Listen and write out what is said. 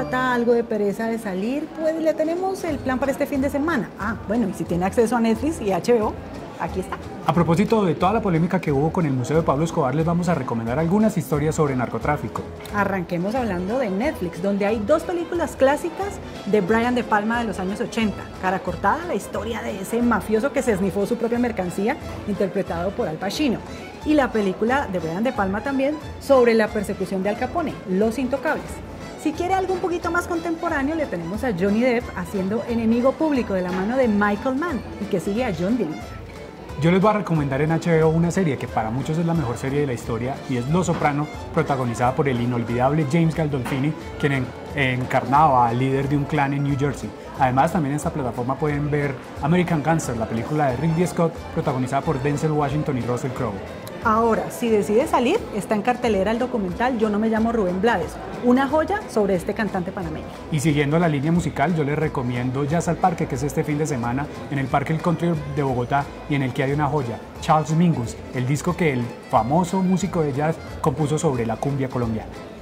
nota algo de pereza de salir, pues le tenemos el plan para este fin de semana. Ah, bueno, y si tiene acceso a Netflix y HBO, aquí está. A propósito de toda la polémica que hubo con el Museo de Pablo Escobar, les vamos a recomendar algunas historias sobre narcotráfico. Arranquemos hablando de Netflix, donde hay dos películas clásicas de Brian De Palma de los años 80. Cara cortada, la historia de ese mafioso que se esnifó su propia mercancía, interpretado por Al Pacino. Y la película de Brian De Palma también sobre la persecución de Al Capone, Los Intocables. Si quiere algo un poquito más contemporáneo, le tenemos a Johnny Depp haciendo Enemigo Público de la mano de Michael Mann y que sigue a John Dillinger. Yo les voy a recomendar en HBO una serie que para muchos es la mejor serie de la historia y es Los Soprano, protagonizada por el inolvidable James Gandolfini, quien encarnaba al líder de un clan en New Jersey. Además, también en esta plataforma pueden ver American Gangster, la película de Ridley Scott, protagonizada por Denzel Washington y Russell Crowe. Ahora, si decide salir, está en cartelera el documental Yo no me llamo Rubén Blades, una joya sobre este cantante panameño. Y siguiendo la línea musical, yo les recomiendo Jazz al Parque, que es este fin de semana en el Parque El Country de Bogotá y en el que hay una joya, Charles Mingus, el disco que el famoso músico de jazz compuso sobre la cumbia colombiana.